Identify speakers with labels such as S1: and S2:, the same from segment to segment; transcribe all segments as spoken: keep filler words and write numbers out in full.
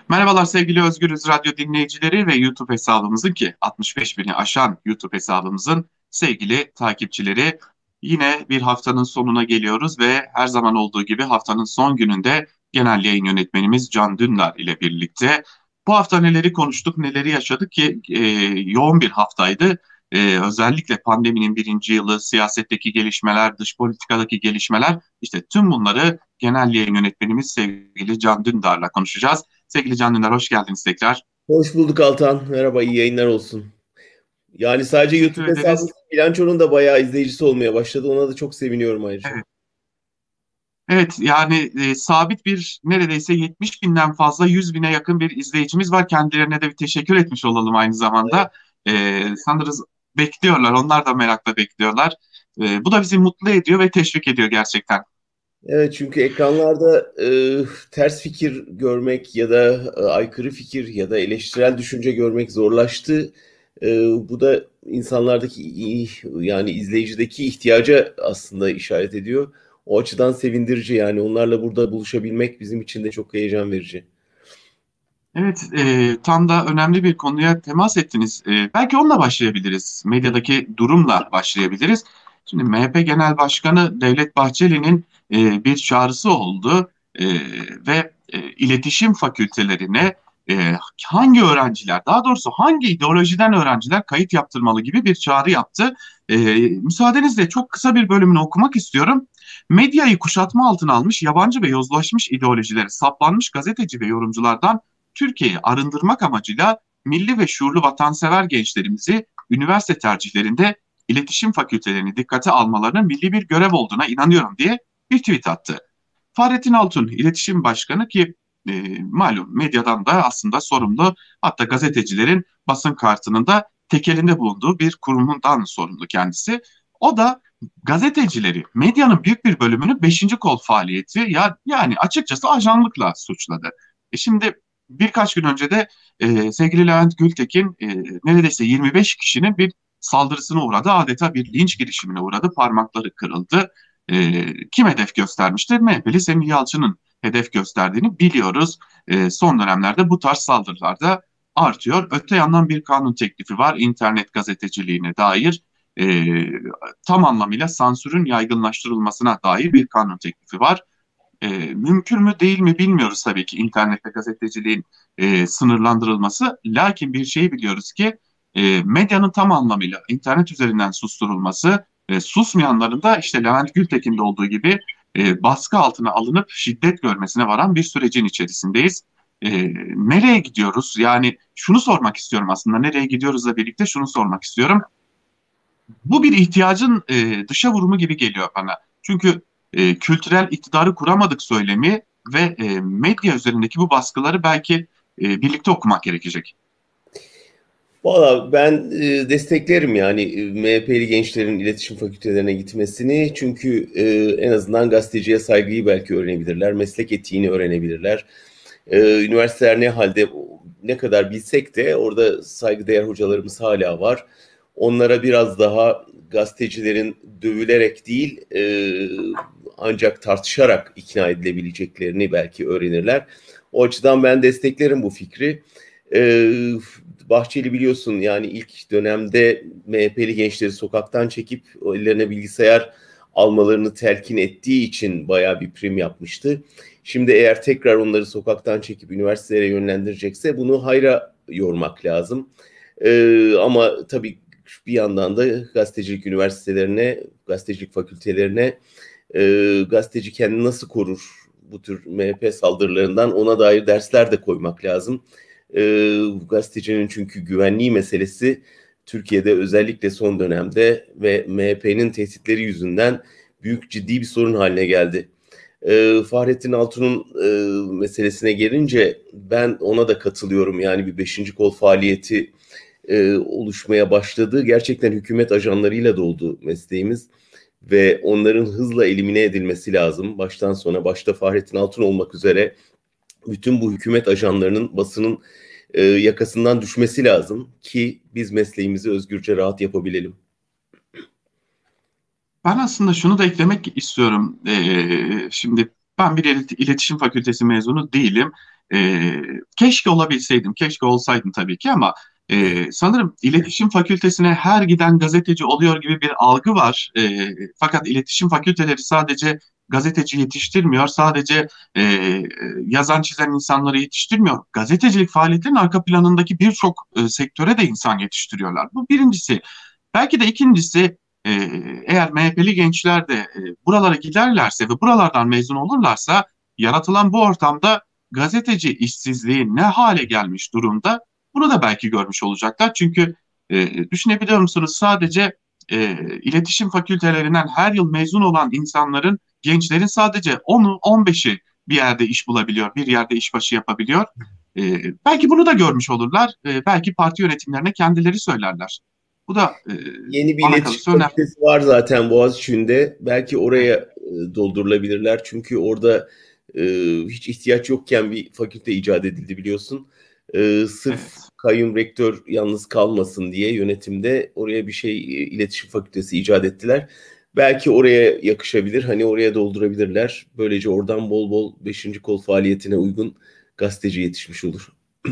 S1: Merhabalar sevgili Özgürüz Radyo dinleyicileri ve YouTube hesabımızın ki altmış beş bini aşan YouTube hesabımızın sevgili takipçileri. Yine bir haftanın sonuna geliyoruz ve her zaman olduğu gibi haftanın son gününde genel yayın yönetmenimiz Can Dündar ile birlikte bu hafta neleri konuştuk, neleri yaşadık ki e, yoğun bir haftaydı. E, özellikle pandeminin birinci yılı, siyasetteki gelişmeler, dış politikadaki gelişmeler, işte tüm bunları genel yayın yönetmenimiz sevgili Can Dündar'la konuşacağız. Sevgili Can Dündar, hoş geldiniz tekrar.
S2: Hoş bulduk Altan. Merhaba, iyi yayınlar olsun. Yani sadece
S1: Teşekkür
S2: YouTube hesabı
S1: ederiz.
S2: Bilanço'nun da bayağı izleyicisi olmaya başladı. Ona da çok seviniyorum ayrıca.
S1: Evet, evet yani e, sabit bir neredeyse yetmiş binden fazla yüz bine yakın bir izleyicimiz var. Kendilerine de bir teşekkür etmiş olalım aynı zamanda. E, sanırız bekliyorlar, onlar da merakla bekliyorlar. E, bu da bizi mutlu ediyor ve teşvik ediyor gerçekten.
S2: Evet, çünkü ekranlarda e, ters fikir görmek ya da e, aykırı fikir ya da eleştirel düşünce görmek zorlaştı. E, bu da insanlardaki i- yani izleyicideki ihtiyaca aslında işaret ediyor. O açıdan sevindirici, yani onlarla burada buluşabilmek bizim için de çok heyecan verici.
S1: Evet, e, tam da önemli bir konuya temas ettiniz. E, belki onunla başlayabiliriz. Medyadaki durumla başlayabiliriz. Şimdi M H P Genel Başkanı Devlet Bahçeli'nin e, bir çağrısı oldu. E, ve e, iletişim fakültelerine e, hangi öğrenciler, daha doğrusu hangi ideolojiden öğrenciler kayıt yaptırmalı gibi bir çağrı yaptı. E, müsaadenizle çok kısa bir bölümünü okumak istiyorum. Medyayı kuşatma altına almış, yabancı ve yozlaşmış ideolojilere saplanmış gazeteci ve yorumculardan Türkiye'yi arındırmak amacıyla milli ve şuurlu vatansever gençlerimizi üniversite tercihlerinde iletişim fakültelerini dikkate almalarının milli bir görev olduğuna inanıyorum diye bir tweet attı. Fahrettin Altun, iletişim başkanı ki e, malum medyadan da aslında sorumlu, hatta gazetecilerin basın kartının da tekelinde bulunduğu bir kurumundan sorumlu kendisi. O da gazetecileri, medyanın büyük bir bölümünü beşinci kol faaliyeti ya yani açıkçası ajanlıkla suçladı. E şimdi birkaç gün önce de e, sevgili Levent Gültekin e, neredeyse yirmi beş kişinin bir saldırısına uğradı. Adeta bir linç girişimine uğradı. Parmakları kırıldı. E, kim hedef göstermiştir? M H P'li Semih Yalçın'ın hedef gösterdiğini biliyoruz. E, son dönemlerde bu tarz saldırılarda artıyor. Öte yandan bir kanun teklifi var internet gazeteciliğine dair. E, tam anlamıyla sansürün yaygınlaştırılmasına dair bir kanun teklifi var. E, mümkün mü değil mi bilmiyoruz tabii ki internette gazeteciliğin e, sınırlandırılması. Lakin bir şeyi biliyoruz ki e, medyanın tam anlamıyla internet üzerinden susturulması ve susmayanların da işte Levent Gültekin'de olduğu gibi e, baskı altına alınıp şiddet görmesine varan bir sürecin içerisindeyiz. E, nereye gidiyoruz? Yani şunu sormak istiyorum aslında. Nereye gidiyoruzla birlikte şunu sormak istiyorum. Bu bir ihtiyacın e, dışa vurumu gibi geliyor bana. Çünkü e, kültürel iktidarı kuramadık söylemi ve e, medya üzerindeki bu baskıları belki e, birlikte okumak gerekecek.
S2: Valla ben e, desteklerim yani e, M H P'li gençlerin iletişim fakültelerine gitmesini. Çünkü e, en azından gazeteciye saygıyı belki öğrenebilirler, meslek etiğini öğrenebilirler. E, üniversiteler ne halde, ne kadar bilsek de orada saygıdeğer hocalarımız hala var. Onlara biraz daha gazetecilerin dövülerek değil, e, ancak tartışarak ikna edilebileceklerini belki öğrenirler. O açıdan ben desteklerim bu fikri. E, Bahçeli biliyorsun, yani ilk dönemde M H P'li gençleri sokaktan çekip ellerine bilgisayar almalarını telkin ettiği için bayağı bir prim yapmıştı. Şimdi eğer tekrar onları sokaktan çekip üniversitelere yönlendirecekse bunu hayra yormak lazım. Ee, ama tabii bir yandan da gazetecilik üniversitelerine, gazetecilik fakültelerine e, gazeteci kendini nasıl korur bu tür M H P saldırılarından, ona dair dersler de koymak lazım. E, gazetecinin çünkü güvenliği meselesi Türkiye'de özellikle son dönemde ve M H P'nin tehditleri yüzünden büyük, ciddi bir sorun haline geldi. E, Fahrettin Altun'un e, meselesine gelince ben ona da katılıyorum. Yani bir beşinci kol faaliyeti e, oluşmaya başladı. Gerçekten hükümet ajanlarıyla doldu mesleğimiz ve onların hızla elimine edilmesi lazım. Baştan sona, başta Fahrettin Altun olmak üzere bütün bu hükümet ajanlarının, basının e, yakasından düşmesi lazım ki biz mesleğimizi özgürce rahat yapabilelim.
S1: Ben aslında şunu da eklemek istiyorum. Ee, şimdi ben bir ilet- iletişim fakültesi mezunu değilim. E, Keşke olabilseydim, keşke olsaydım tabii ki ama e, sanırım iletişim fakültesine her giden gazeteci oluyor gibi bir algı var. E, fakat iletişim fakülteleri sadece gazeteci yetiştirmiyor, sadece e, yazan çizen insanları yetiştirmiyor. Gazetecilik faaliyetinin arka planındaki birçok e, sektöre de insan yetiştiriyorlar. Bu birincisi. Belki de ikincisi e, eğer M H P'li gençler de e, buralara giderlerse ve buralardan mezun olurlarsa yaratılan bu ortamda gazeteci işsizliği ne hale gelmiş durumda bunu da belki görmüş olacaklar. Çünkü e, düşünebiliyor musunuz sadece e, iletişim fakültelerinden her yıl mezun olan insanların, gençlerin sadece onu on beşi bir yerde iş bulabiliyor, bir yerde işbaşı yapabiliyor. E, Belki bunu da görmüş olurlar. E, belki parti yönetimlerine kendileri söylerler. Bu da e,
S2: Yeni bir
S1: bana
S2: iletişim
S1: kalırsa önemli.
S2: fakültesi var zaten Boğaziçi'nde. Belki oraya e, doldurulabilirler. Çünkü orada e, hiç ihtiyaç yokken bir fakülte icat edildi biliyorsun. E, sırf
S1: Evet.
S2: kayyum rektör yalnız kalmasın diye yönetimde oraya bir şey e, iletişim fakültesi icat ettiler. Belki oraya yakışabilir. Hani oraya doldurabilirler. Böylece oradan bol bol beşinci kol faaliyetine uygun gazeteci yetişmiş olur.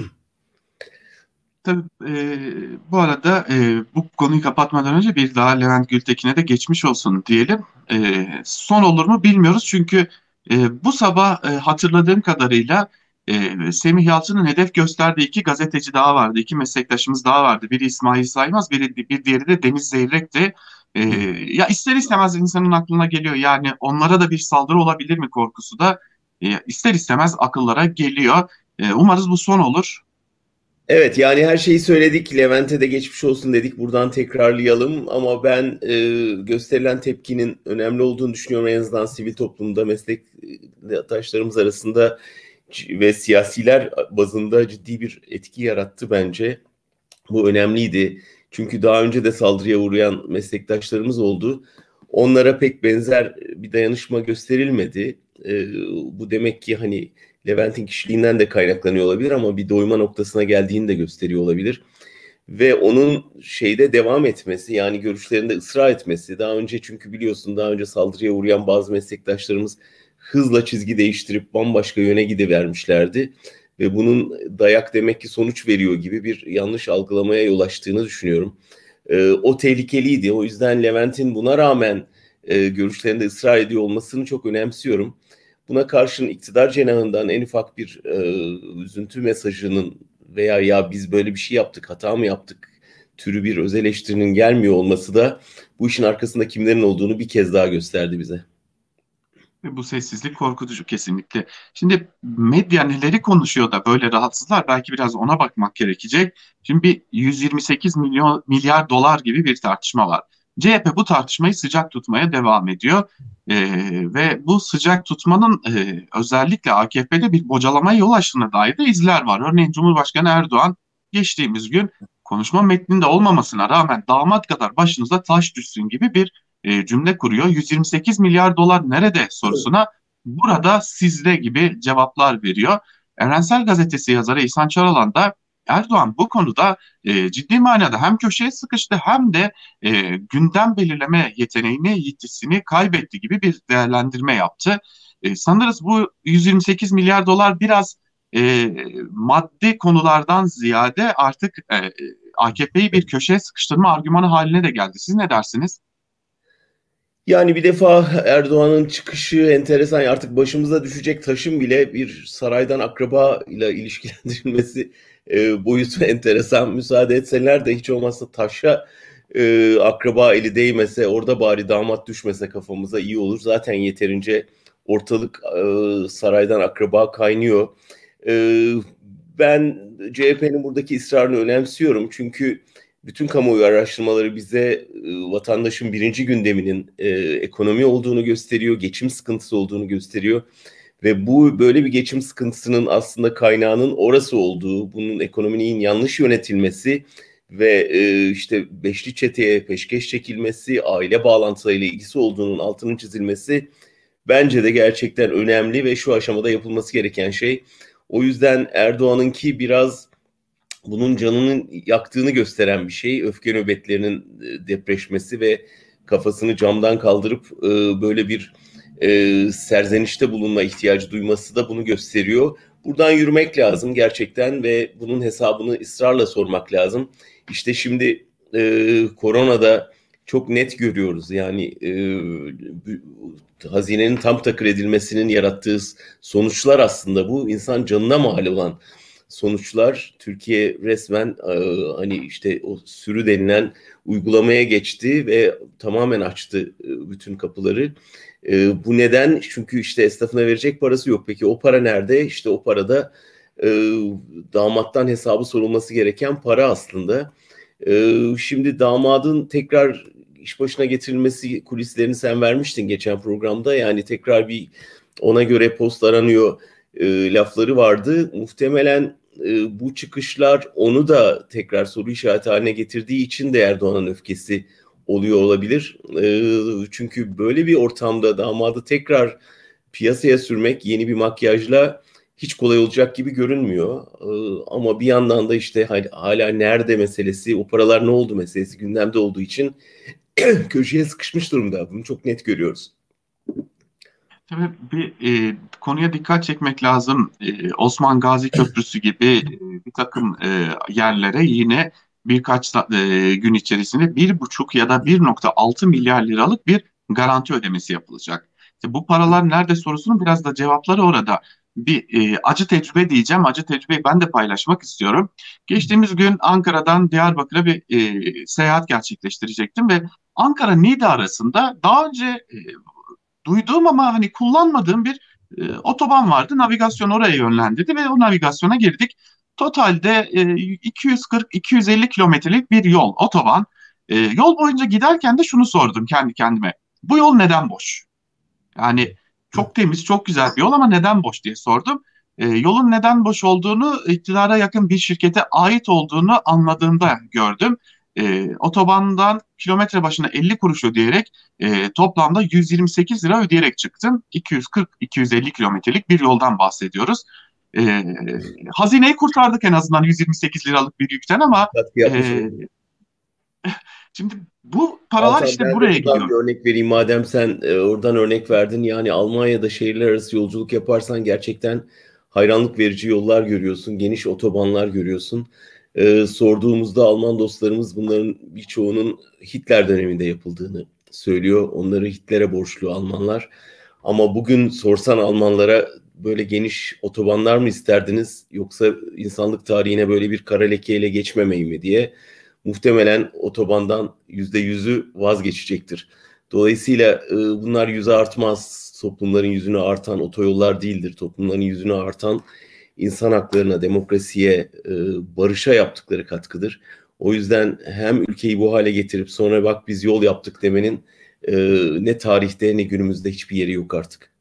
S1: Tabii e, bu arada e, bu konuyu kapatmadan önce bir daha Levent Gültekin'e de geçmiş olsun diyelim. E, son olur mu bilmiyoruz çünkü e, bu sabah e, hatırladığım kadarıyla e, Semih Yalçın'ın hedef gösterdiği iki gazeteci daha vardı, iki meslektaşımız daha vardı. Biri İsmail Saymaz, biri bir diğeri de Deniz Zeyrek'ti. E, Ya ister istemez insanın aklına geliyor yani onlara da bir saldırı olabilir mi korkusu da e, ister istemez akıllara geliyor. E, umarız bu son olur.
S2: Evet, yani her şeyi söyledik. Levent'e de geçmiş olsun dedik. Buradan tekrarlayalım. Ama ben e, gösterilen tepkinin önemli olduğunu düşünüyorum. En azından sivil toplumda, meslektaşlarımız arasında c- ve siyasiler bazında ciddi bir etki yarattı bence. Bu önemliydi. Çünkü daha önce de saldırıya uğrayan meslektaşlarımız oldu. Onlara pek benzer bir dayanışma gösterilmedi. Ee, Bu demek ki hani Levent'in kişiliğinden de kaynaklanıyor olabilir ama bir doyma noktasına geldiğini de gösteriyor olabilir. Ve onun şeyde devam etmesi, yani görüşlerinde ısrar etmesi, daha önce çünkü biliyorsun daha önce saldırıya uğrayan bazı meslektaşlarımız hızla çizgi değiştirip bambaşka yöne gidivermişlerdi ve bunun dayak demek ki sonuç veriyor gibi bir yanlış algılamaya yol açtığını düşünüyorum. E, o tehlikeliydi. O yüzden Levent'in buna rağmen e, görüşlerinde ısrar ediyor olmasını çok önemsiyorum. Buna karşın iktidar cenahından en ufak bir e, üzüntü mesajının veya ya biz böyle bir şey yaptık, hata mı yaptık türü bir öz eleştirinin gelmiyor olması da bu işin arkasında kimlerin olduğunu bir kez daha gösterdi bize.
S1: Ve bu sessizlik korkutucu kesinlikle. Şimdi medya neleri konuşuyor da böyle rahatsızlar? Belki biraz ona bakmak gerekecek. Şimdi bir yüz yirmi sekiz milyon milyar dolar gibi bir tartışma var. C H P bu tartışmayı sıcak tutmaya devam ediyor. Ee, ve bu sıcak tutmanın e, özellikle A K P'de bir bocalamaya yol açtığına dair de izler var. Örneğin Cumhurbaşkanı Erdoğan geçtiğimiz gün konuşma metninde olmamasına rağmen damat kadar başınıza taş düşsün gibi bir e, cümle kuruyor. yüz yirmi sekiz milyar dolar nerede sorusuna burada sizde gibi cevaplar veriyor. Evrensel Gazetesi yazarı İhsan Çaralan da Erdoğan bu konuda e, ciddi manada hem köşeye sıkıştı hem de e, gündem belirleme yeteneğini, yetisini kaybetti gibi bir değerlendirme yaptı. E, sanırız bu yüz yirmi sekiz milyar dolar biraz e, maddi konulardan ziyade artık e, A K P'yi bir köşeye sıkıştırma argümanı haline de geldi. Siz ne dersiniz?
S2: Yani bir defa Erdoğan'ın çıkışı enteresan. Artık başımıza düşecek taşın bile bir saraydan akraba ile ilişkilendirilmesi e, boyutu enteresan. Müsaade etseler de hiç olmazsa taşa e, akraba eli değmese, orada bari damat düşmese kafamıza iyi olur. Zaten yeterince ortalık e, saraydan akraba kaynıyor. E, Ben C H P'nin buradaki ısrarını önemsiyorum. Çünkü bütün kamuoyu araştırmaları bize e, vatandaşın birinci gündeminin e, ekonomi olduğunu gösteriyor, geçim sıkıntısı olduğunu gösteriyor. Ve bu böyle bir geçim sıkıntısının aslında kaynağının orası olduğu, bunun ekonominin yanlış yönetilmesi ve e, işte beşli çeteye peşkeş çekilmesi, aile bağlantılarıyla ilgisi olduğunun altının çizilmesi bence de gerçekten önemli ve şu aşamada yapılması gereken şey. O yüzden Erdoğan'ınki biraz bunun canının yaktığını gösteren bir şey. Öfke nöbetlerinin e, depreşmesi ve kafasını camdan kaldırıp e, böyle bir e, serzenişte bulunma ihtiyacı duyması da bunu gösteriyor. Buradan yürümek lazım gerçekten ve bunun hesabını ısrarla sormak lazım. İşte şimdi e, koronada çok net görüyoruz. Yani e, hazinenin tam takır edilmesinin yarattığı sonuçlar aslında bu. İnsan canına mal olan sonuçlar. Türkiye resmen e, hani işte o sürü denilen uygulamaya geçti ve tamamen açtı e, bütün kapıları. E, bu neden? Çünkü işte esnafına verecek parası yok. Peki o para nerede? İşte o parada e, damattan hesabı sorulması gereken para aslında. E, şimdi damadın tekrar iş başına getirilmesi kulislerini sen vermiştin geçen programda. Yani tekrar bir ona göre post aranıyor e, lafları vardı. Muhtemelen e, bu çıkışlar onu da tekrar soru işareti haline getirdiği için de Erdoğan'ın öfkesi oluyor olabilir. E, çünkü böyle bir ortamda damadı tekrar piyasaya sürmek yeni bir makyajla hiç kolay olacak gibi görünmüyor. E, ama bir yandan da işte hala nerede meselesi, o paralar ne oldu meselesi gündemde olduğu için köşeye sıkışmış durumda. Bunu çok net görüyoruz.
S1: Tabii bir e, konuya dikkat çekmek lazım. E, Osman Gazi Köprüsü gibi e, bir takım e, yerlere yine birkaç sa- e, gün içerisinde bir buçuk ya da bir nokta altı milyar liralık bir garanti ödemesi yapılacak. İşte bu paralar nerede sorusunun biraz da cevapları orada. Bir e, acı tecrübe diyeceğim. Acı tecrübeyi ben de paylaşmak istiyorum. Geçtiğimiz gün Ankara'dan Diyarbakır'a bir e, seyahat gerçekleştirecektim ve Ankara-Niğde arasında daha önce e, duyduğum ama hani kullanmadığım bir e, otoban vardı. Navigasyon oraya yönlendirdi ve o navigasyona girdik. Totalde e, iki yüz kırk iki yüz elli kilometrelik bir yol, otoban. E, yol boyunca giderken de şunu sordum kendi kendime. Bu yol neden boş? Yani çok temiz, çok güzel bir yol ama neden boş diye sordum. E, yolun neden boş olduğunu iktidara yakın bir şirkete ait olduğunu anladığımda gördüm. E, otobandan kilometre başına elli kuruş ödeyerek e, toplamda yüz yirmi sekiz lira ödeyerek çıktım. iki yüz kırk iki yüz elli kilometrelik bir yoldan bahsediyoruz. E, Hazineyi kurtardık en azından yüz yirmi sekiz liralık bir yükten ama
S2: Katkı
S1: e,
S2: yapmış olur.
S1: şimdi bu paralar
S2: Altan
S1: işte
S2: ben de
S1: buraya
S2: buradan
S1: gidiyor.
S2: bir örnek vereyim madem sen e, oradan örnek verdin. Yani Almanya'da şehirler arası yolculuk yaparsan gerçekten hayranlık verici yollar görüyorsun. Geniş otobanlar görüyorsun. E, sorduğumuzda Alman dostlarımız bunların birçoğunun Hitler döneminde yapıldığını söylüyor. Onları Hitler'e borçlu Almanlar. Ama bugün sorsan Almanlara böyle geniş otobanlar mı isterdiniz yoksa insanlık tarihine böyle bir kara lekeyle geçmemeyi mi diye muhtemelen otobandan yüzde yüzü vazgeçecektir. Dolayısıyla e, bunlar yüze artmaz. Toplumların yüzünü artan otoyollar değildir. Toplumların yüzünü artan insan haklarına, demokrasiye, e, barışa yaptıkları katkıdır. O yüzden hem ülkeyi bu hale getirip sonra bak biz yol yaptık demenin e, ne tarihte ne günümüzde hiçbir yeri yok artık.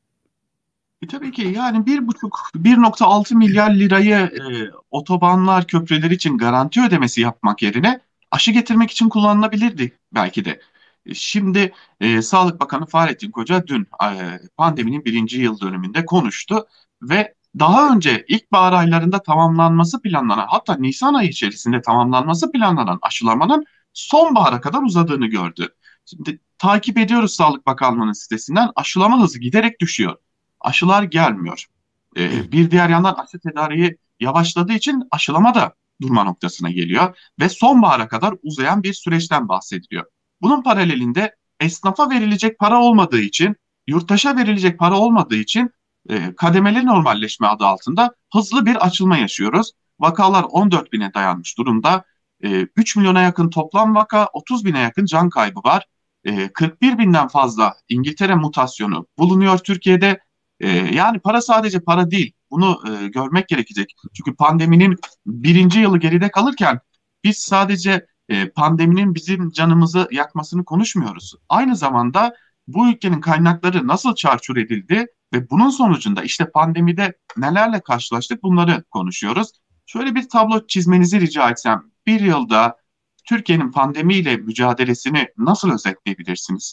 S1: E, tabii ki yani bir buçuk, bir nokta altı milyar lirayı e, otobanlar, köprüler için garanti ödemesi yapmak yerine aşı getirmek için kullanılabilirdi belki de. E, Şimdi e, Sağlık Bakanı Fahrettin Koca dün e, pandeminin birinci yıl dönümünde konuştu ve daha önce ilkbahar aylarında tamamlanması planlanan, hatta Nisan ayı içerisinde tamamlanması planlanan aşılamanın sonbahara kadar uzadığını gördü. Şimdi takip ediyoruz Sağlık Bakanlığı'nın sitesinden aşılama hızı giderek düşüyor, aşılar gelmiyor. Ee, bir diğer yandan aşı tedariği yavaşladığı için aşılama da durma noktasına geliyor ve sonbahara kadar uzayan bir süreçten bahsediliyor. Bunun paralelinde esnafa verilecek para olmadığı için, yurttaşa verilecek para olmadığı için e, kademeli normalleşme adı altında hızlı bir açılma yaşıyoruz. Vakalar on dört bine dayanmış durumda. E, üç milyona yakın toplam vaka, otuz bine yakın can kaybı var. E, kırk bir binden fazla İngiltere mutasyonu bulunuyor Türkiye'de. Ee, yani para sadece para değil. Bunu e, görmek gerekecek. Çünkü pandeminin birinci yılı geride kalırken biz sadece e, pandeminin bizim canımızı yakmasını konuşmuyoruz. Aynı zamanda bu ülkenin kaynakları nasıl çarçur edildi ve bunun sonucunda işte pandemide nelerle karşılaştık bunları konuşuyoruz. Şöyle bir tablo çizmenizi rica etsem, bir yılda Türkiye'nin pandemiyle mücadelesini nasıl özetleyebilirsiniz?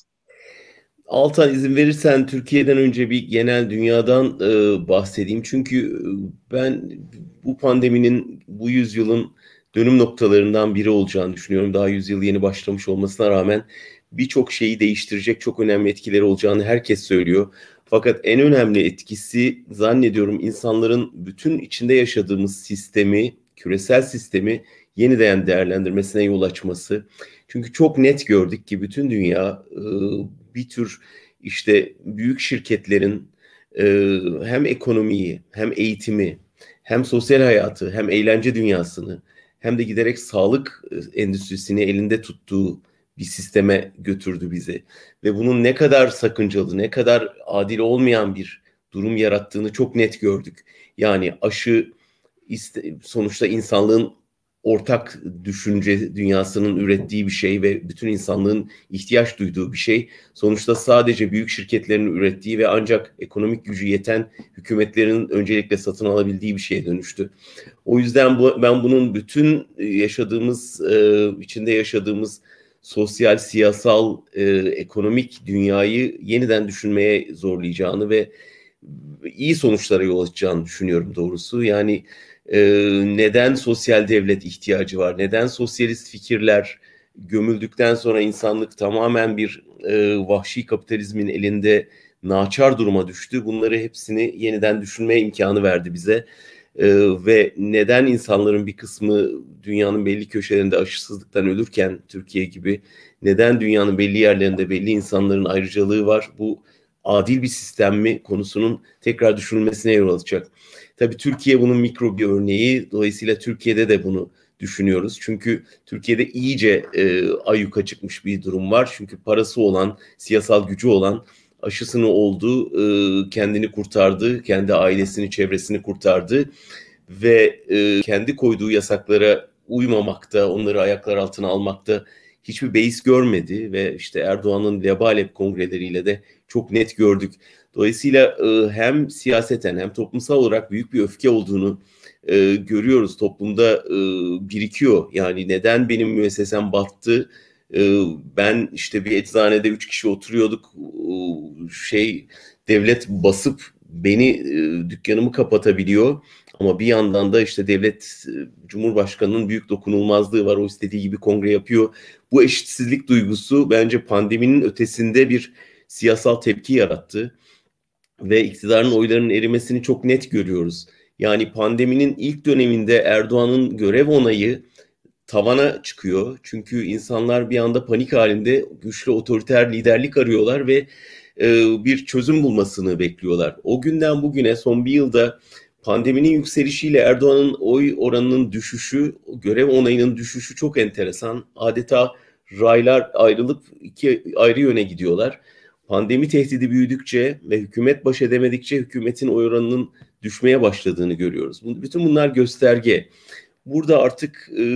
S2: Altan izin verirsen Türkiye'den önce bir genel dünyadan e, bahsedeyim. Çünkü e, ben bu pandeminin bu yüzyılın dönüm noktalarından biri olacağını düşünüyorum. Daha yüzyıl yeni başlamış olmasına rağmen birçok şeyi değiştirecek çok önemli etkileri olacağını herkes söylüyor. Fakat en önemli etkisi zannediyorum insanların bütün içinde yaşadığımız sistemi, küresel sistemi yeniden değerlendirmesine yol açması. Çünkü çok net gördük ki bütün dünya e, bir tür işte büyük şirketlerin e, hem ekonomiyi, hem eğitimi, hem sosyal hayatı, hem eğlence dünyasını, hem de giderek sağlık endüstrisini elinde tuttuğu bir sisteme götürdü bizi. Ve bunun ne kadar sakıncalı, ne kadar adil olmayan bir durum yarattığını çok net gördük. Yani aşı sonuçta insanlığın ortak düşünce dünyasının ürettiği bir şey ve bütün insanlığın ihtiyaç duyduğu bir şey. Sonuçta sadece büyük şirketlerin ürettiği ve ancak ekonomik gücü yeten hükümetlerin öncelikle satın alabildiği bir şeye dönüştü. O yüzden bu, ben bunun bütün yaşadığımız, e, içinde yaşadığımız sosyal, siyasal, e, ekonomik dünyayı yeniden düşünmeye zorlayacağını ve iyi sonuçlara yol açacağını düşünüyorum doğrusu. Yani e, neden sosyal devlet ihtiyacı var? Neden sosyalist fikirler gömüldükten sonra insanlık tamamen bir e, vahşi kapitalizmin elinde naçar duruma düştü? Bunları hepsini yeniden düşünme imkanı verdi bize. Ee, ve neden insanların bir kısmı dünyanın belli köşelerinde aşısızlıktan ölürken Türkiye gibi, neden dünyanın belli yerlerinde belli insanların ayrıcalığı var? Bu adil bir sistem mi konusunun tekrar düşünülmesine yol açacak. Tabii Türkiye bunun mikro bir örneği. Dolayısıyla Türkiye'de de bunu düşünüyoruz. Çünkü Türkiye'de iyice e, ayyuka çıkmış bir durum var. Çünkü parası olan, siyasal gücü olan, aşısını oldu, e, kendini kurtardı, kendi ailesini, çevresini kurtardı ve e, kendi koyduğu yasaklara uymamakta, onları ayaklar altına almakta hiçbir beis görmedi ve işte Erdoğan'ın Lebalep kongreleriyle de çok net gördük. Dolayısıyla e, hem siyaseten hem toplumsal olarak büyük bir öfke olduğunu e, görüyoruz. Toplumda e, birikiyor. Yani neden benim müessesem battı? E, ben işte bir eczanede üç kişi oturuyorduk. E, şey devlet basıp beni e, dükkanımı kapatabiliyor. Ama bir yandan da işte devlet, Cumhurbaşkanı'nın büyük dokunulmazlığı var. O istediği gibi kongre yapıyor. Bu eşitsizlik duygusu bence pandeminin ötesinde bir siyasal tepki yarattı. Ve iktidarın oylarının erimesini çok net görüyoruz. Yani pandeminin ilk döneminde Erdoğan'ın görev onayı tavana çıkıyor. Çünkü insanlar bir anda panik halinde güçlü otoriter liderlik arıyorlar ve e, bir çözüm bulmasını bekliyorlar. O günden bugüne son bir yılda pandeminin yükselişiyle Erdoğan'ın oy oranının düşüşü, görev onayının düşüşü çok enteresan. Adeta raylar ayrılıp iki ayrı yöne gidiyorlar. Pandemi tehdidi büyüdükçe ve hükümet baş edemedikçe hükümetin oy oranının düşmeye başladığını görüyoruz. Bütün bunlar gösterge. Burada artık e,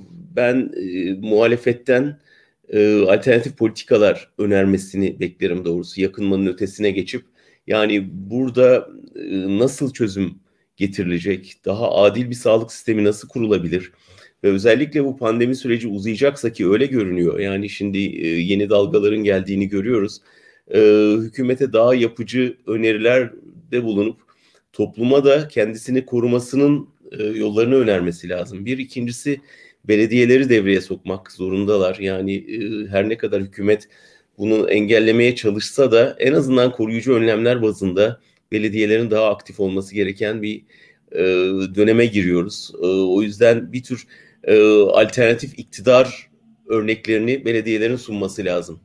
S2: ben e, muhalefetten e, alternatif politikalar önermesini beklerim doğrusu. Yakınmanın ötesine geçip yani burada e, nasıl çözüm getirilecek, daha adil bir sağlık sistemi nasıl kurulabilir? Ve özellikle bu pandemi süreci uzayacaksa ki öyle görünüyor. Yani şimdi e, yeni dalgaların geldiğini görüyoruz. E, hükümete daha yapıcı önerilerde bulunup topluma da kendisini korumasının e, yollarını önermesi lazım. Bir ikincisi belediyeleri devreye sokmak zorundalar. Yani e, her ne kadar hükümet bunu engellemeye çalışsa da en azından koruyucu önlemler bazında belediyelerin daha aktif olması gereken bir e, döneme giriyoruz. E, o yüzden bir tür e, alternatif iktidar örneklerini belediyelerin sunması lazım.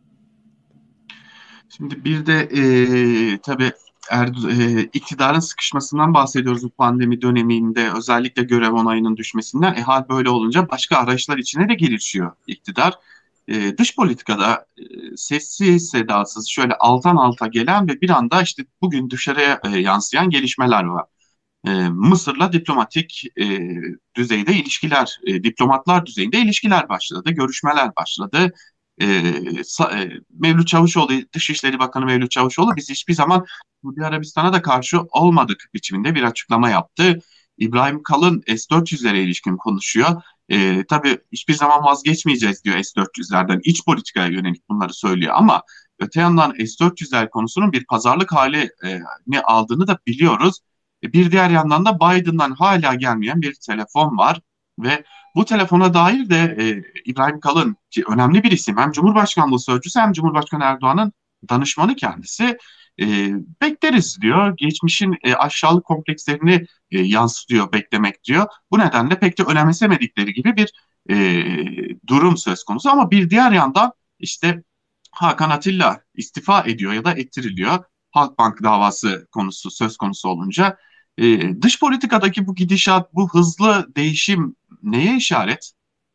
S1: Şimdi bir de e, tabii Erdo e, iktidarın sıkışmasından bahsediyoruz bu pandemi döneminde, özellikle görev onayının düşmesinden. E, hal böyle olunca başka arayışlar içine de girişiyor iktidar. E, dış politikada e, sessiz sedasız şöyle alttan alta gelen ve bir anda işte bugün dışarıya e, yansıyan gelişmeler var. E, Mısır'la diplomatik e, düzeyde ilişkiler, e, diplomatlar düzeyinde ilişkiler başladı, görüşmeler başladı. E, sa- e, Mevlüt Çavuşoğlu, Dışişleri Bakanı Mevlüt Çavuşoğlu, biz hiçbir zaman Suudi Arabistan'a da karşı olmadık biçiminde bir açıklama yaptı. İbrahim Kalın S dört yüzlere ilişkin konuşuyor. E, tabii hiçbir zaman vazgeçmeyeceğiz diyor S dört yüzlerden. İç politikaya yönelik bunları söylüyor ama öte yandan S dört yüzler konusunun bir pazarlık hali e, ne aldığını da biliyoruz. E, Bir diğer yandan da Biden'dan hala gelmeyen bir telefon var ve bu telefona dair de e, İbrahim Kalın ki önemli bir isim, hem Cumhurbaşkanlığı sözcüsü hem Cumhurbaşkanı Erdoğan'ın danışmanı kendisi. E, bekleriz diyor. Geçmişin e, aşağılık komplekslerini e, yansıtıyor beklemek diyor. Bu nedenle pek de önemsemedikleri gibi bir e, durum söz konusu. Ama bir diğer yandan işte Hakan Atilla istifa ediyor ya da ettiriliyor. Halkbank davası konusu söz konusu olunca e, dış politikadaki bu gidişat, bu hızlı değişim neye işaret?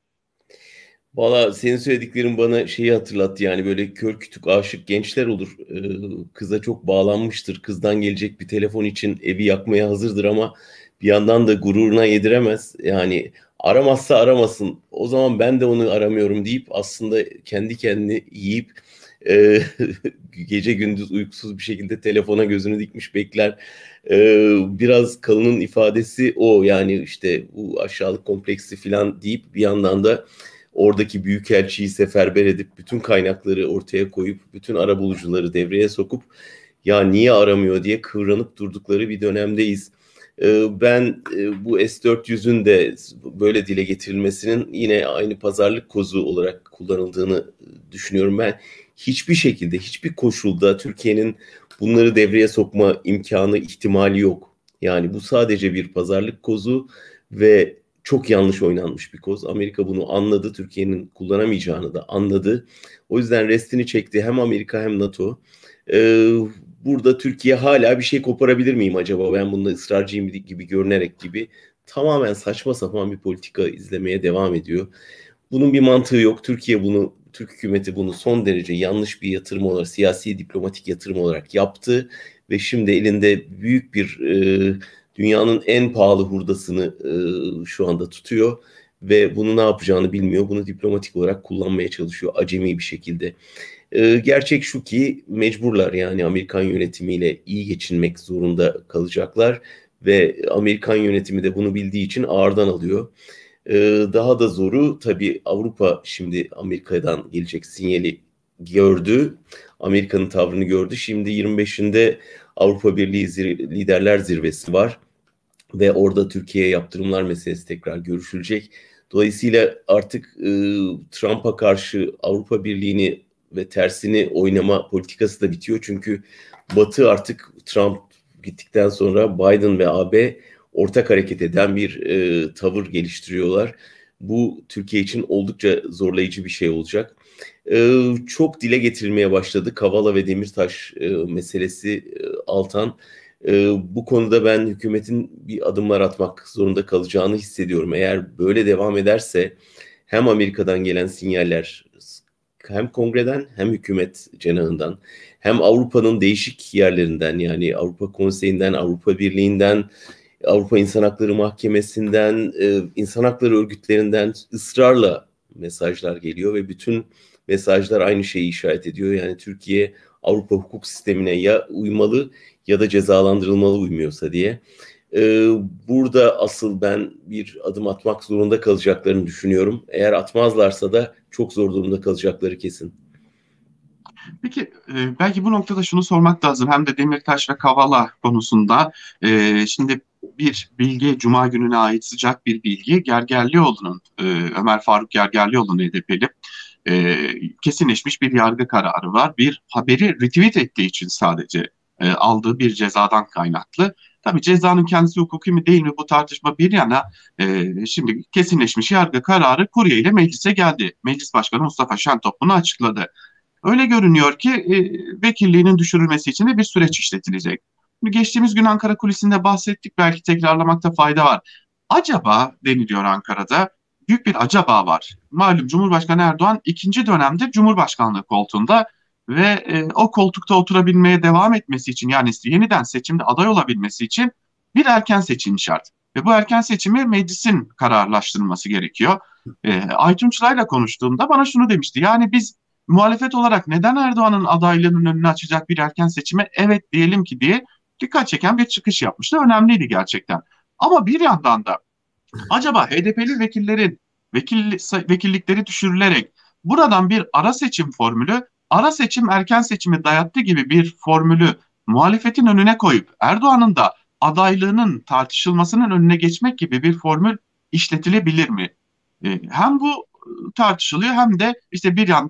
S2: Valla senin söylediklerin bana şeyi hatırlattı, yani böyle kör kütük aşık gençler olur. Ee, kıza çok bağlanmıştır. Kızdan gelecek bir telefon için evi yakmaya hazırdır ama bir yandan da gururuna yediremez. Yani aramazsa aramasın. O zaman ben de onu aramıyorum deyip aslında kendi kendini yiyip e, gece gündüz uykusuz bir şekilde telefona gözünü dikmiş bekler. Ee, biraz Kalın'ın ifadesi o, yani işte bu aşağılık kompleksi falan deyip bir yandan da oradaki büyükelçiyi seferber edip bütün kaynakları ortaya koyup bütün arabulucuları devreye sokup ya niye aramıyor diye kıvranıp durdukları bir dönemdeyiz. Ee, Ben e, bu S dört yüzün de böyle dile getirilmesinin yine aynı pazarlık kozu olarak kullanıldığını düşünüyorum. Ben hiçbir şekilde, hiçbir koşulda Türkiye'nin bunları devreye sokma imkanı, ihtimali yok. Yani bu sadece bir pazarlık kozu ve çok yanlış oynanmış bir koz. Amerika bunu anladı. Türkiye'nin kullanamayacağını da anladı. O yüzden restini çekti hem Amerika hem NATO. Ee, Burada Türkiye hala bir şey koparabilir miyim acaba? Ben bunda ısrarcıyım gibi görünerek gibi tamamen saçma sapan bir politika izlemeye devam ediyor. Bunun bir mantığı yok. Türkiye bunu, Türk hükümeti bunu son derece yanlış bir yatırım olarak, siyasi diplomatik yatırım olarak yaptı ve şimdi elinde büyük bir e, dünyanın en pahalı hurdasını e, şu anda tutuyor ve bunu ne yapacağını bilmiyor. Bunu diplomatik olarak kullanmaya çalışıyor acemi bir şekilde. E, gerçek şu ki mecburlar, yani Amerikan yönetimiyle iyi geçinmek zorunda kalacaklar ve Amerikan yönetimi de bunu bildiği için ağırdan alıyor. E, Daha da zoru tabii Avrupa şimdi Amerika'dan gelecek sinyali gördü. Amerika'nın tavrını gördü. Şimdi yirmi beşinde Avrupa Birliği Zir- Liderler Zirvesi var ve orada Türkiye'ye yaptırımlar meselesi tekrar görüşülecek. Dolayısıyla artık e, Trump'a karşı Avrupa Birliği'ni ve tersini oynama politikası da bitiyor. Çünkü Batı artık Trump gittikten sonra Biden ve A B ortak hareket eden bir e, tavır geliştiriyorlar. Bu Türkiye için oldukça zorlayıcı bir şey olacak. E, çok dile getirilmeye başladı Kavala ve Demirtaş e, meselesi, e, Altan. Ee, bu konuda ben hükümetin bir adımlar atmak zorunda kalacağını hissediyorum. Eğer böyle devam ederse hem Amerika'dan gelen sinyaller, hem kongreden hem hükümet cenahından hem Avrupa'nın değişik yerlerinden, yani Avrupa Konseyi'nden, Avrupa Birliği'nden, Avrupa İnsan Hakları Mahkemesi'nden, e, insan hakları örgütlerinden ısrarla mesajlar geliyor ve bütün mesajlar aynı şeyi işaret ediyor. Yani Türkiye Avrupa hukuk sistemine ya uymalı ya da cezalandırılmalı uymuyorsa diye. Ee, Burada asıl ben bir adım atmak zorunda kalacaklarını düşünüyorum. Eğer atmazlarsa da çok zor durumda kalacakları kesin.
S1: Peki e, belki bu noktada şunu sormak lazım hem de Demirtaş ve Kavala konusunda. E, şimdi bir bilgi Cuma gününe ait sıcak bir bilgi Gergerlioğlu'nun e, Ömer Faruk Gergerlioğlu'nun H D P'li e, kesinleşmiş bir yargı kararı var. Bir haberi retweet ettiği için sadece e, aldığı bir cezadan kaynaklı. Tabii cezanın kendisi hukuki mi değil mi bu tartışma bir yana e, şimdi kesinleşmiş yargı kararı kurye ile meclise geldi. Meclis Başkanı Mustafa Şentop bunu açıkladı. Öyle görünüyor ki e, vekilliğinin düşürülmesi için de bir süreç işletilecek. Şimdi geçtiğimiz gün Ankara kulisinde bahsettik, belki tekrarlamakta fayda var. Acaba deniliyor Ankara'da, büyük bir acaba var. Malum Cumhurbaşkanı Erdoğan ikinci dönemde Cumhurbaşkanlığı koltuğunda ve e, o koltukta oturabilmeye devam etmesi için, yani yeniden seçimde aday olabilmesi için bir erken seçim şart. Ve bu erken seçimi meclisin kararlaştırılması gerekiyor. E, Aytun Çıray'la konuştuğumda bana şunu demişti. Yani biz muhalefet olarak neden Erdoğan'ın adaylığının önünü açacak bir erken seçime evet diyelim ki diye dikkat çeken bir çıkış yapmıştı. Önemliydi gerçekten. Ama bir yandan da acaba H D P'li vekillerin vekil, vekillikleri düşürülerek buradan bir ara seçim formülü, ara seçim erken seçimi dayattı gibi bir formülü muhalefetin önüne koyup Erdoğan'ın da adaylığının tartışılmasının önüne geçmek gibi bir formül işletilebilir mi? E, hem bu tartışılıyor hem de işte bir yandan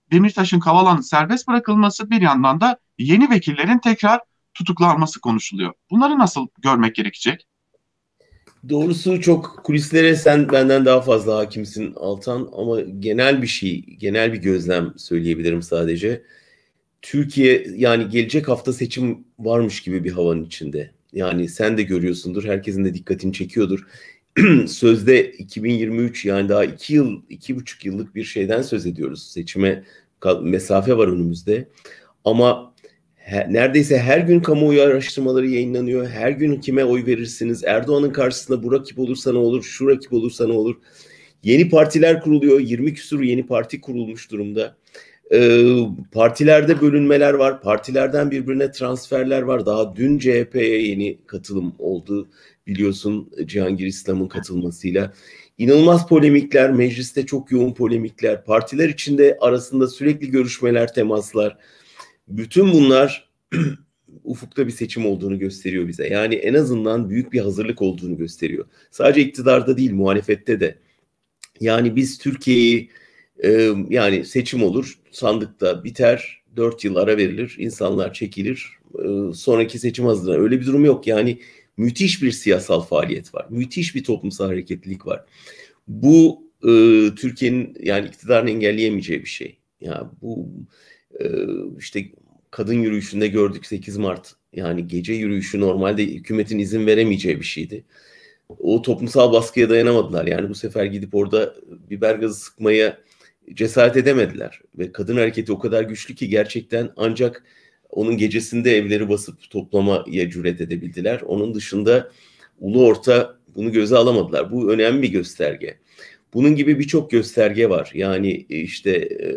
S1: Demirtaş'ın Kavala'nın serbest bırakılması, bir yandan da yeni vekillerin tekrar tutuklanması konuşuluyor. Bunları nasıl görmek gerekecek?
S2: Doğrusu çok kulislere sen benden daha fazla hakimsin Altan, ama genel bir şey, genel bir gözlem söyleyebilirim sadece. Türkiye, yani gelecek hafta seçim varmış gibi bir havanın içinde. Yani sen de görüyorsundur, herkesin de dikkatini çekiyordur. Sözde iki bin yirmi üç, yani daha iki yıl, iki buçuk yıllık bir şeyden söz ediyoruz. Seçime mesafe var önümüzde. Ama he, neredeyse her gün kamuoyu araştırmaları yayınlanıyor. Her gün kime oy verirsiniz? Erdoğan'ın karşısında bu rakip olursa ne olur? Şu rakip olursa ne olur? Yeni partiler kuruluyor. yirmi küsur yeni parti kurulmuş durumda. Ee, partilerde bölünmeler var. Partilerden birbirine transferler var. Daha dün C H P'ye yeni katılım oldu. Biliyorsun, Cihangir İslam'ın katılmasıyla. İnanılmaz polemikler, mecliste çok yoğun polemikler, partiler içinde arasında sürekli görüşmeler, temaslar. Bütün bunlar ufukta bir seçim olduğunu gösteriyor bize. Yani en azından büyük bir hazırlık olduğunu gösteriyor. Sadece iktidarda değil, muhalefette de. Yani biz Türkiye'yi, e, yani seçim olur, sandıkta biter, dört yıl ara verilir, insanlar çekilir, e, sonraki seçim hazırlanır. Öyle bir durum yok. Yani müthiş bir siyasal faaliyet var. Müthiş bir toplumsal hareketlilik var. Bu e, Türkiye'nin, yani iktidarın engelleyemeyeceği bir şey. Ya yani bu e, işte kadın yürüyüşünde gördük, sekiz Mart. Yani gece yürüyüşü normalde hükümetin izin veremeyeceği bir şeydi. O toplumsal baskıya dayanamadılar. Yani bu sefer gidip orada biber gazı sıkmaya cesaret edemediler. Ve kadın hareketi o kadar güçlü ki gerçekten ancak onun gecesinde evleri basıp toplamaya cüret edebildiler. Onun dışında ulu orta bunu göze alamadılar. Bu önemli bir gösterge. Bunun gibi birçok gösterge var. Yani işte e,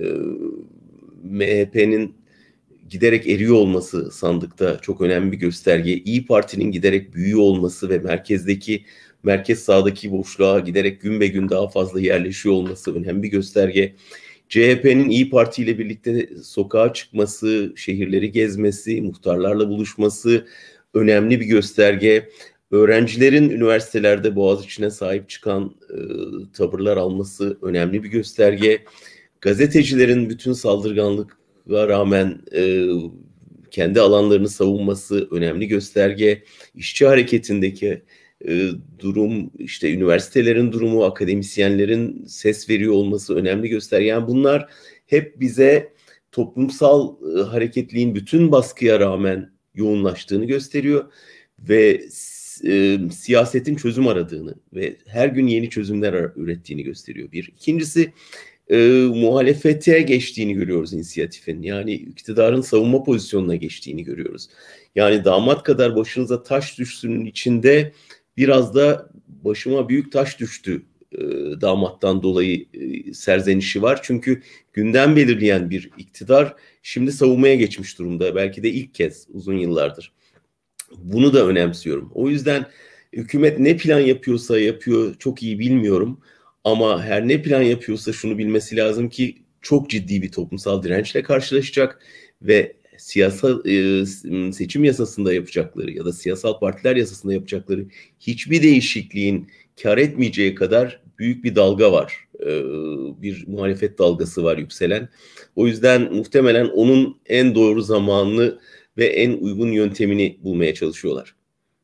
S2: M H P'nin giderek eriyor olması sandıkta çok önemli bir gösterge. İyi Parti'nin giderek büyüyor olması ve merkezdeki, merkez sağdaki boşluğa giderek gün be gün daha fazla yerleşiyor olması önemli bir gösterge. C H P'nin İyi Parti ile birlikte sokağa çıkması, şehirleri gezmesi, muhtarlarla buluşması önemli bir gösterge. Öğrencilerin üniversitelerde Boğaziçi'ne sahip çıkan e, tavırlar alması önemli bir gösterge. Gazetecilerin bütün saldırganlıkla rağmen e, kendi alanlarını savunması önemli gösterge. İşçi hareketindeki e, durum, işte üniversitelerin durumu, akademisyenlerin ses veriyor olması önemli gösterge. Yani bunlar hep bize toplumsal e, hareketliğin bütün baskıya rağmen yoğunlaştığını gösteriyor ve e, siyasetin çözüm aradığını ve her gün yeni çözümler ürettiğini gösteriyor. Bir. İkincisi, e, muhalefete geçtiğini görüyoruz inisiyatifin. Yani iktidarın savunma pozisyonuna geçtiğini görüyoruz. Yani damat kadar başınıza taş düşsünün içinde biraz da başıma büyük taş düştü e, damattan dolayı e, serzenişi var. Çünkü gündem belirleyen bir iktidar şimdi savunmaya geçmiş durumda. Belki de ilk kez uzun yıllardır. Bunu da önemsiyorum. O yüzden hükümet ne plan yapıyorsa yapıyor, çok iyi bilmiyorum. Ama her ne plan yapıyorsa şunu bilmesi lazım ki çok ciddi bir toplumsal dirençle karşılaşacak ve siyasal e, seçim yasasında yapacakları ya da siyasal partiler yasasında yapacakları hiçbir değişikliğin kar etmeyeceği kadar büyük bir dalga var. E, bir muhalefet dalgası var yükselen. O yüzden muhtemelen onun en doğru zamanını ve en uygun yöntemini bulmaya çalışıyorlar.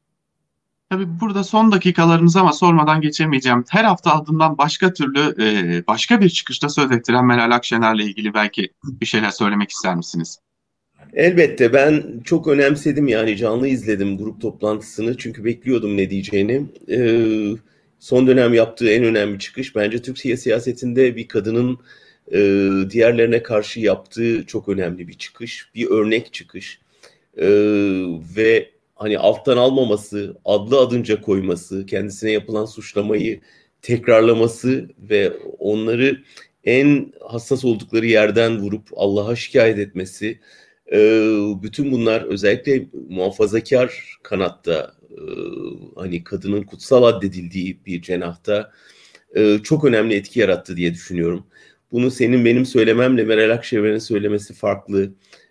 S1: Tabii burada son dakikalarımız ama sormadan geçemeyeceğim. Her hafta ardından başka türlü e, başka bir çıkışta söz ettiren Meral Akşener'le ilgili belki bir şeyler söylemek ister misiniz?
S2: Elbette ben çok önemsedim, yani canlı izledim grup toplantısını çünkü bekliyordum ne diyeceğini. Ee, son dönem yaptığı en önemli çıkış bence Türkiye siyasetinde bir kadının e, diğerlerine karşı yaptığı çok önemli bir çıkış, bir örnek çıkış. Ee, ve hani alttan almaması, adlı adınca koyması, kendisine yapılan suçlamayı tekrarlaması ve onları en hassas oldukları yerden vurup Allah'a şikayet etmesi, e, bütün bunlar özellikle muhafazakar kanatta, e, hani kadının kutsal addedildiği bir cenahta e, çok önemli etki yarattı diye düşünüyorum. Bunu senin benim söylememle Meral Akşener'in söylemesi farklı.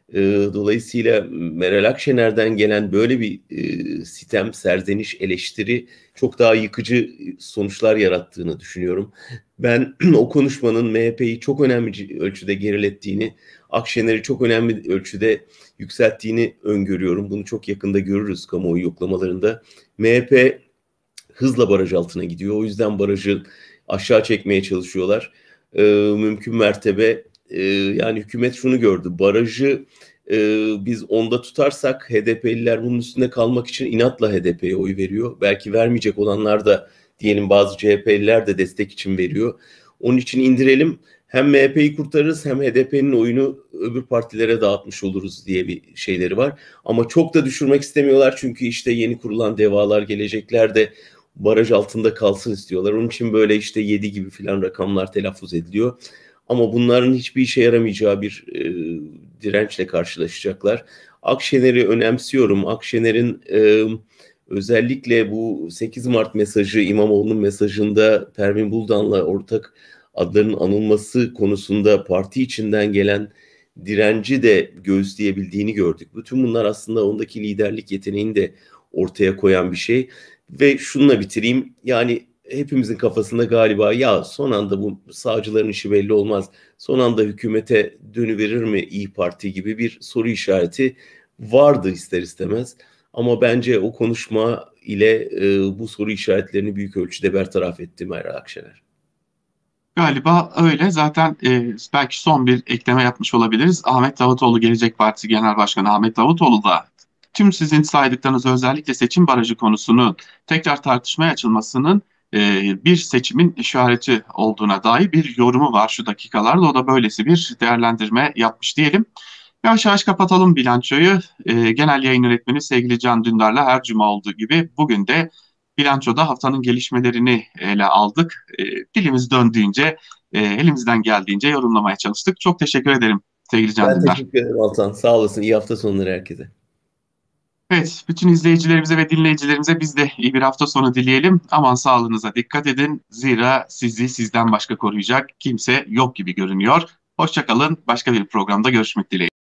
S2: E, dolayısıyla Meral Akşener'den gelen böyle bir e, sitem, serzeniş, eleştiri çok daha yıkıcı sonuçlar yarattığını düşünüyorum. Ben o konuşmanın M H P'yi çok önemli ölçüde gerilettiğini, Akşener'i çok önemli ölçüde yükselttiğini öngörüyorum. Bunu çok yakında görürüz kamuoyu yoklamalarında. M H P hızla baraj altına gidiyor. O yüzden barajı aşağı çekmeye çalışıyorlar. Ee, mümkün mertebe e, yani hükümet şunu gördü. Barajı e, biz onda tutarsak H D P'liler bunun üstünde kalmak için inatla H D P'ye oy veriyor. Belki vermeyecek olanlar da diyelim bazı C H P'liler de destek için veriyor. Onun için indirelim. Hem M H P'yi kurtarırız hem H D P'nin oyunu öbür partilere dağıtmış oluruz diye bir şeyleri var. Ama çok da düşürmek istemiyorlar çünkü işte yeni kurulan devalar gelecekler de baraj altında kalsın istiyorlar. Onun için böyle işte yedi gibi filan rakamlar telaffuz ediliyor. Ama bunların hiçbir işe yaramayacağı bir e, dirençle karşılaşacaklar. Akşener'i önemsiyorum. Akşener'in e, özellikle bu sekiz Mart mesajı, İmamoğlu'nun mesajında Pervin Buldan'la ortak adlarının anılması konusunda parti içinden gelen direnci de göğüsleyebildiğini gördük. Bütün bunlar aslında ondaki liderlik yeteneğini de ortaya koyan bir şey. Ve şununla bitireyim. Yani hepimizin kafasında galiba ya son anda bu sağcıların işi belli olmaz. Son anda hükümete dönüverir mi İYİ Parti gibi bir soru işareti vardı ister istemez. Ama bence o konuşma ile e, bu soru işaretlerini büyük ölçüde bertaraf etti Meral Akşener.
S1: Galiba öyle. Zaten e, belki son bir ekleme yapmış olabiliriz. Ahmet Davutoğlu, Gelecek Partisi Genel Başkanı Ahmet Davutoğlu da tüm sizin saydıklarınız, özellikle seçim barajı konusunun tekrar tartışmaya açılmasının e, bir seçimin işareti olduğuna dair bir yorumu var şu dakikalarda. O da böylesi bir değerlendirme yapmış diyelim. Yavaş yavaş kapatalım bilançoyu. E, genel yayın yönetmeni sevgili Can Dündar'la her cuma olduğu gibi bugün de bilançoda haftanın gelişmelerini ele aldık. E, dilimiz döndüğünce, e, elimizden geldiğince yorumlamaya çalıştık. Çok teşekkür ederim sevgili Can
S2: Ben
S1: Dündar.
S2: teşekkür ederim Altan. Sağ olasın. İyi hafta sonları herkese.
S1: Evet, bütün izleyicilerimize ve dinleyicilerimize biz de iyi bir hafta sonu dileyelim. Aman sağlığınıza dikkat edin. Zira sizi sizden başka koruyacak kimse yok gibi görünüyor. Hoşça kalın. Başka bir programda görüşmek dileğiyle.